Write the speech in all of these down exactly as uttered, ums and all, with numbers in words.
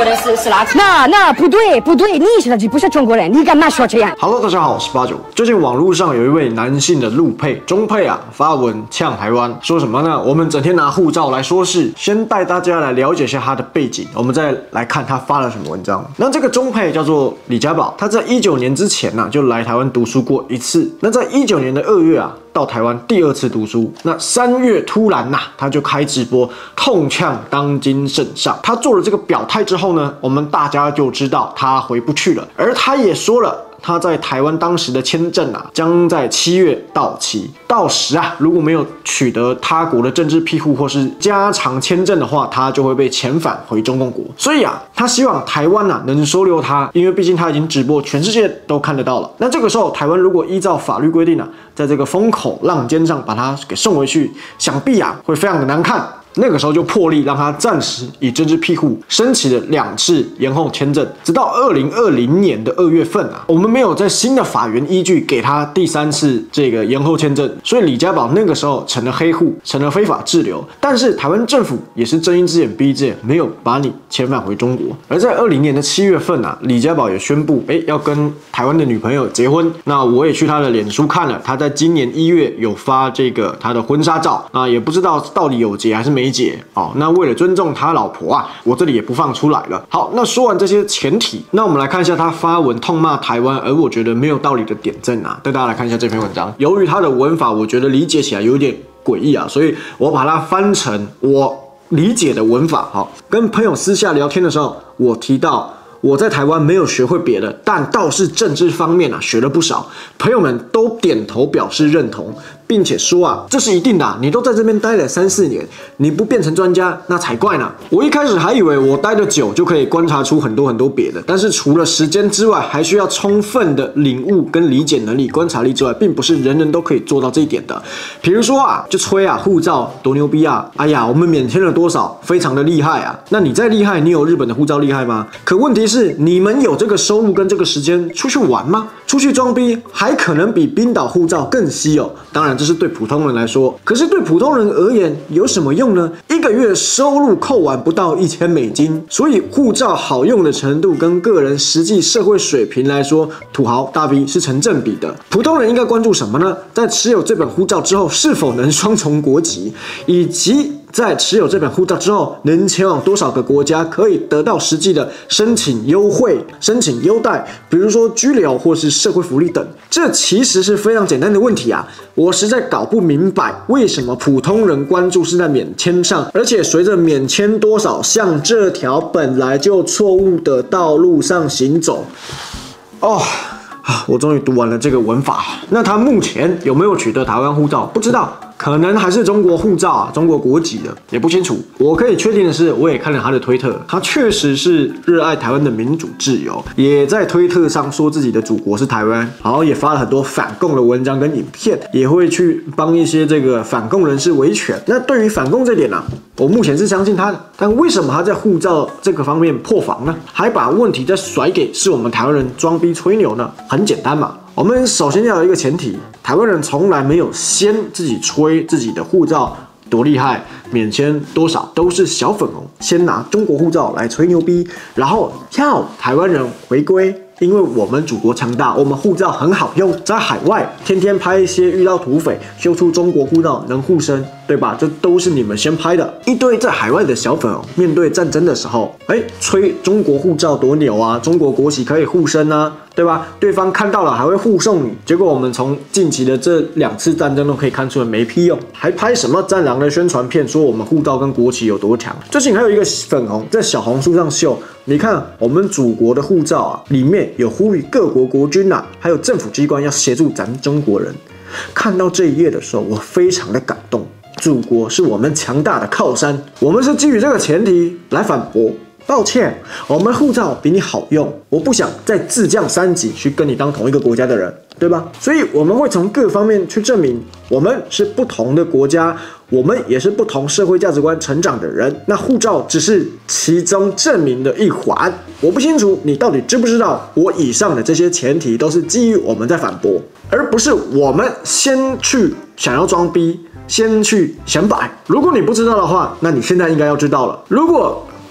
国人是是垃圾。 那那不对不对，你是垃圾，不是中国人，你干嘛说这样 ？Hello， 大家好，我是八九。最近网络上有一位男性的陆配、中配啊发文呛台湾，说什么呢？我们整天拿护照来说事，先带大家来了解一下他的背景，我们再来看他发了什么文章。那这个中配叫做李家宝，他在一九年之前呢、啊、就来台湾读书过一次。那在一九年的二月啊。到台湾第二次读书，那三月突然呐、啊，他就开直播痛呛当今圣上。他做了这个表态之后呢，我们大家就知道他回不去了。而他也说了，他在台湾当时的签证啊，将在七月到期。到时啊，如果没有取得他国的政治庇护或是加长签证的话，他就会被遣返回中共国。所以啊，他希望台湾啊能收留他，因为毕竟他已经直播，全世界都看得到了。那这个时候，台湾如果依照法律规定啊，在这个风口浪尖上把他给送回去，想必啊会非常的难看。那个时候就破例让他暂时以政治庇护申请了两次延后签证，直到二零二零年的二月份啊，我们没有在新的法源依据给他第三次这个延后签证，所以李家宝那个时候成了黑户，成了非法滞留。但是台湾政府也是睁一只眼闭一只眼，没有把你遣返回中国。而在二零年的七月份啊，李家宝也宣布，哎，要跟台湾的女朋友结婚。那我也去他的脸书看了，他在今年一月有发这个他的婚纱照啊，也不知道到底有结还是没。没解哦，那为了尊重他老婆啊，我这里也不放出来了。好，那说完这些前提，那我们来看一下他发文痛骂台湾，而我觉得没有道理的点在哪？带大家来看一下这篇文章。由于他的文法，我觉得理解起来有点诡异啊，所以我把它翻成我理解的文法。好，跟朋友私下聊天的时候，我提到。我在台湾没有学会别的，但倒是政治方面啊学了不少。朋友们都点头表示认同，并且说啊，这是一定的、啊。你都在这边待了三四年，你不变成专家那才怪呢。我一开始还以为我待得久就可以观察出很多很多别的，但是除了时间之外，还需要充分的领悟跟理解能力、观察力之外，并不是人人都可以做到这一点的。比如说啊，就吹啊，护照多牛逼啊！哎呀，我们免签了多少，非常的厉害啊。那你再厉害，你有日本的护照厉害吗？可问题是。是你们有这个收入跟这个时间出去玩吗？出去装逼还可能比冰岛护照更稀有。当然这是对普通人来说，可是对普通人而言有什么用呢？一个月收入扣完不到一千美金，所以护照好用的程度跟个人实际社会水平来说，土豪大 V 是成正比的。普通人应该关注什么呢？在持有这本护照之后是否能双重国籍，以及在持有这本护照之后，能前往多少个国家，可以得到实际的申请优惠、申请优待，比如说居留或是社会福利等。这其实是非常简单的问题啊！我实在搞不明白，为什么普通人关注是在免签上，而且随着免签多少向这条本来就错误的道路上行走。哦。啊，我终于读完了这个文法。那他目前有没有取得台湾护照？不知道，可能还是中国护照啊，中国国籍的，也不清楚。我可以确定的是，我也看了他的推特，他确实是热爱台湾的民主自由，也在推特上说自己的祖国是台湾，然后也发了很多反共的文章跟影片，也会去帮一些这个反共人士维权。那对于反共这点呢、啊，我目前是相信他的，但为什么他在护照这个方面破防呢？还把问题再甩给是我们台湾人装逼吹牛呢？很简单嘛，我们首先要有一个前提，台湾人从来没有先自己吹自己的护照多厉害，免签多少，都是小粉红先拿中国护照来吹牛逼，然后要台湾人回归。因为我们祖国强大，我们护照很好用，在海外天天拍一些遇到土匪秀出中国护照能护身，对吧？这都是你们先拍的。一堆在海外的小粉红面对战争的时候，哎，吹中国护照多牛啊，中国国旗可以护身啊，对吧？对方看到了还会护送你。结果我们从近期的这两次战争都可以看出来没屁用，还拍什么战狼的宣传片，说我们护照跟国旗有多强。最近还有一个粉红在小红书上秀，你看我们祖国的护照啊，里面有呼吁各国国军啊，还有政府机关要协助咱中国人。看到这一页的时候，我非常的感动。祖国是我们强大的靠山，我们是基于这个前提来反驳。抱歉，我们护照比你好用，我不想再自降三级去跟你当同一个国家的人，对吧？所以我们会从各方面去证明，我们是不同的国家，我们也是不同社会价值观成长的人。那护照只是其中证明的一环。我不清楚你到底知不知道，我以上的这些前提都是基于我们在反驳，而不是我们先去想要装逼，先去显摆。如果你不知道的话，那你现在应该要知道了。如果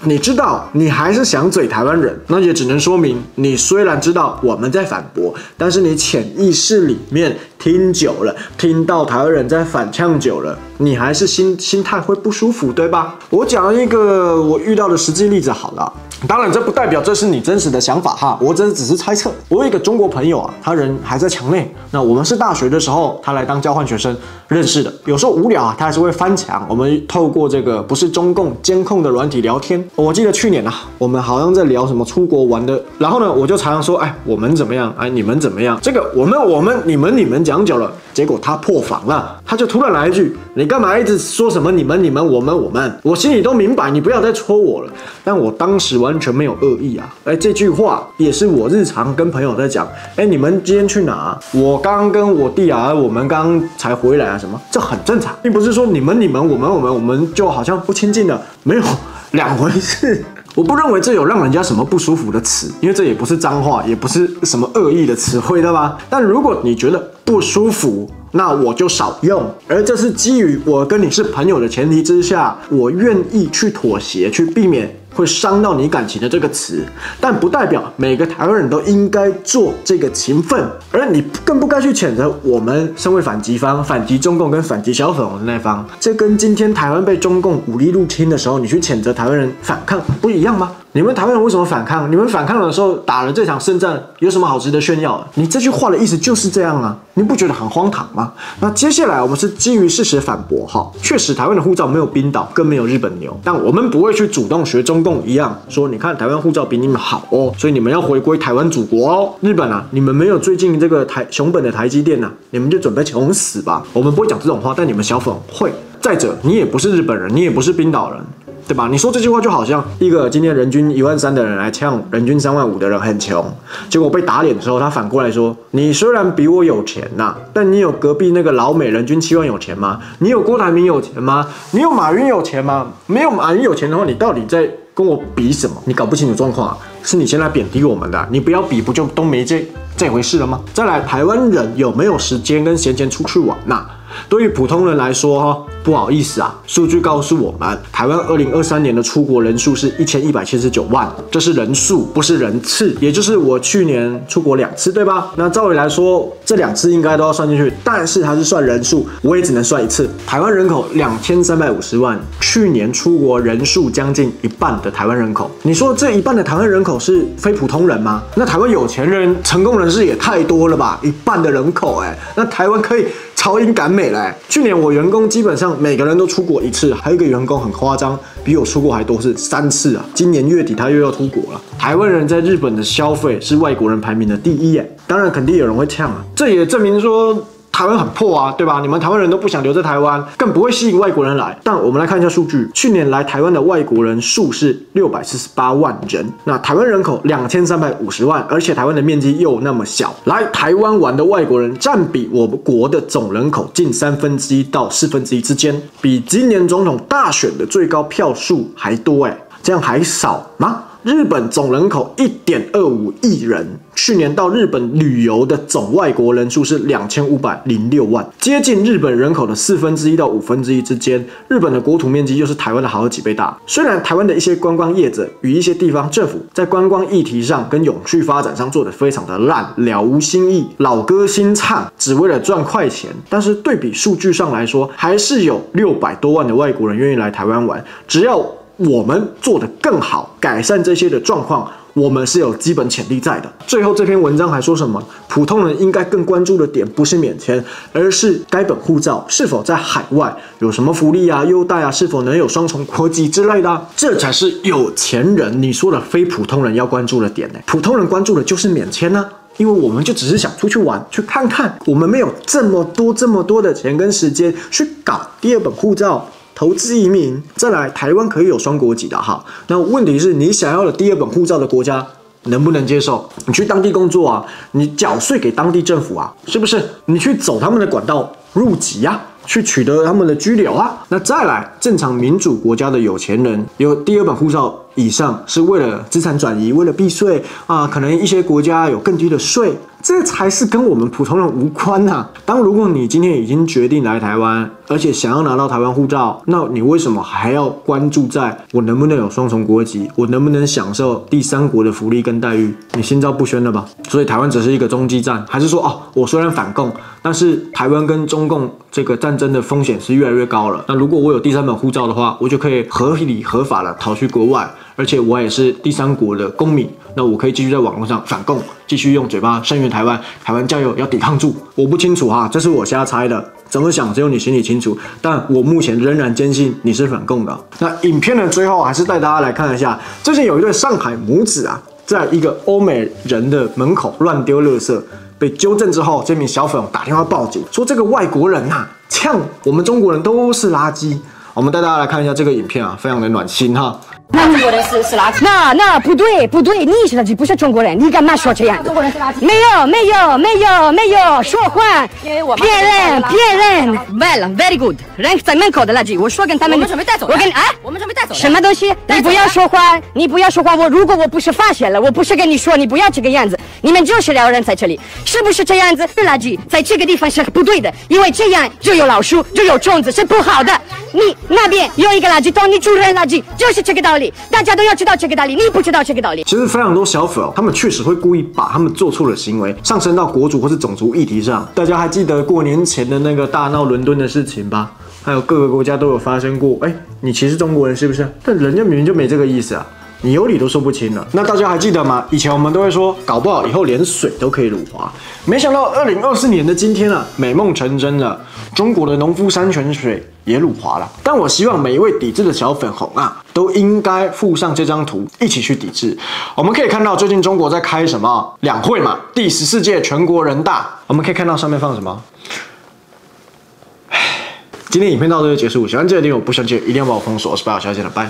你知道你还是想嘴台湾人，那也只能说明你虽然知道我们在反驳，但是你潜意识里面听久了，听到台湾人在反呛久了，你还是心心态会不舒服，对吧？我讲一个我遇到的实际例子好了。当然，这不代表这是你真实的想法哈，我这只是猜测。我有一个中国朋友啊，他人还在墙内。那我们是大学的时候，他来当交换学生认识的。有时候无聊啊，他还是会翻墙。我们透过这个不是中共监控的软体聊天。我记得去年啊，我们好像在聊什么出国玩的。然后呢，我就常常说，哎，我们怎么样？哎，你们怎么样？这个我们我们你们你们讲久了，结果他破防了，他就突然来一句：“你干嘛一直说什么你们你们我们我们？”我心里都明白，你不要再戳我了。但我当时完全没有恶意啊！哎，这句话也是我日常跟朋友在讲。哎，你们今天去哪？我刚跟我弟啊，我们刚才回来啊，什么？这很正常，并不是说你们、你们、我们、我们、我们就好像不亲近了，没有两回事。我不认为这有让人家什么不舒服的词，因为这也不是脏话，也不是什么恶意的词汇，对吧？但如果你觉得不舒服，那我就少用。而这是基于我跟你是朋友的前提之下，我愿意去妥协，去避免会伤到你感情的这个词，但不代表每个台湾人都应该做这个情分，而你更不该去谴责我们身为反击方、反击中共跟反击小粉红的那方。这跟今天台湾被中共武力入侵的时候，你去谴责台湾人反抗不一样吗？你们台湾人为什么反抗？你们反抗的时候打了这场胜战，有什么好值得炫耀的？你这句话的意思就是这样啊，你不觉得很荒唐吗？那接下来我们是基于事实反驳哈，确实台湾的护照没有冰岛，更没有日本牛，但我们不会去主动学中共一样说，你看台湾护照比你们好哦，所以你们要回归台湾祖国哦。日本啊，你们没有最近这个台熊本的台积电啊，你们就准备穷死吧。我们不会讲这种话，但你们小粉会。再者，你也不是日本人，你也不是冰岛人。对吧？你说这句话就好像一个今天人均一万三的人来呛人均三万五的人很穷，结果被打脸的时候，他反过来说：“你虽然比我有钱呐、啊，但你有隔壁那个老美人均七万有钱吗？你有郭台铭有钱吗？你有马云有钱吗？没有马云有钱的话，你到底在跟我比什么？你搞不清楚状况啊！是你先来贬低我们的、啊，你不要比，不就都没这这回事了吗？再来，台湾人有没有时间跟闲钱出去玩呐、啊？”对于普通人来说，不好意思啊，数据告诉我们，台湾二零二三年的出国人数是一千一百七十九万，这是人数，不是人次，也就是我去年出国两次，对吧？那照理来说，这两次应该都要算进去，但是它是算人数，我也只能算一次。台湾人口两千三百五十万，去年出国人数将近一半的台湾人口，你说这一半的台湾人口是非普通人吗？那台湾有钱人、成功人士也太多了吧？一半的人口、欸，哎，那台湾可以超英赶美嘞、欸！去年我员工基本上每个人都出国一次，还有一个员工很夸张，比我出国还多，是三次啊！今年月底他又要出国了。台湾人在日本的消费是外国人排名的第一耶，当然肯定有人会呛啊，这也证明说台湾很破啊，对吧？你们台湾人都不想留在台湾，更不会吸引外国人来。但我们来看一下数据，去年来台湾的外国人数是六百四十八万人，那台湾人口两千三百五十万，而且台湾的面积又那么小，来台湾玩的外国人占比我国的总人口近三分之一到四分之一之间，比今年总统大选的最高票数还多哎，这样还少吗？日本总人口 一点二五亿人，去年到日本旅游的总外国人数是两千五百零六万，接近日本人口的四分之一到五分之一之间。日本的国土面积又是台湾的好几倍大。虽然台湾的一些观光业者与一些地方政府在观光议题上跟永续发展上做得非常的烂，了无新意，老歌新唱，只为了赚快钱。但是对比数据上来说，还是有六百多万的外国人愿意来台湾玩。只要我们做得更好，改善这些的状况，我们是有基本潜力在的。最后这篇文章还说什么？普通人应该更关注的点不是免签，而是该本护照是否在海外有什么福利啊、优待啊，是否能有双重国籍之类的、啊，这才是有钱人你说的非普通人要关注的点呢、欸。普通人关注的就是免签啊。因为我们就只是想出去玩，去看看，我们没有这么多这么多的钱跟时间去搞第二本护照。投资移民，再来台湾可以有双国籍的哈。那问题是你想要的第二本护照的国家能不能接受？你去当地工作啊，你缴税给当地政府啊，是不是？你去走他们的管道入籍啊，去取得他们的居留啊。那再来，正常民主国家的有钱人有第二本护照以上，是为了资产转移，为了避税啊，可能一些国家有更低的税。 这才是跟我们普通人无关呐、啊。当如果你今天已经决定来台湾，而且想要拿到台湾护照，那你为什么还要关注在我能不能有双重国籍，我能不能享受第三国的福利跟待遇？你心照不宣了吧？所以台湾只是一个中继站，还是说哦，我虽然反共，但是台湾跟中共这个战争的风险是越来越高了。那如果我有第三本护照的话，我就可以合理合法的逃去国外，而且我也是第三国的公民，那我可以继续在网络上反共，继续用嘴巴声援台湾，台湾加油，要抵抗住。我不清楚哈，这是我瞎猜的，怎么想只有你心里清楚。但我目前仍然坚信你是反共的。那影片的最后还是带大家来看一下，最近有一对上海母子啊，在一个欧美人的门口乱丢垃圾。被纠正之后，这名小粉打电话报警，说这个外国人呐、啊，呛我们中国人都是垃圾。我们带大家来看一下这个影片啊，非常的暖心哈。 那中国人是是垃圾？那那不对不对，你是垃圾，不是中国人，你干嘛说这样？中国人是垃圾？没有没有没有没有，说谎，骗人骗人。Well, very good， 人在门口的垃圾，我说跟他们，我们准备带走。我跟你啊，我们准备带走。什么东西？你不要说谎，你不要说谎。我如果我不是发现了，我不是跟你说，你不要这个样子。你们就是两人在这里，是不是这样子？垃圾在这个地方是不对的，因为这样就有老鼠，就有虫子，是不好的。你那边有一个垃圾桶，你主人垃圾，就是这个道理。大家都要知道这个道理，你不知道这个道理。 其实非常多小粉哦，他们确实会故意把他们做错的行为上升到国族或是种族议题上。大家还记得过年前的那个大闹伦敦的事情吧？还有各个国家都有发生过。哎，你歧视中国人是不是？但人家明明就没这个意思啊。你有理都说不清了。那大家还记得吗？以前我们都会说，搞不好以后连水都可以辱华。没想到二零二四年的今天啊，美梦成真了，中国的农夫山泉水也辱华了。但我希望每一位抵制的小粉红啊，都应该附上这张图，一起去抵制。我们可以看到最近中国在开什么两会嘛，第十四届全国人大，我们可以看到上面放什么。今天影片到这就结束，喜欢这个订阅，不喜欢记得一定要把我封锁。我是八号小姐的拜。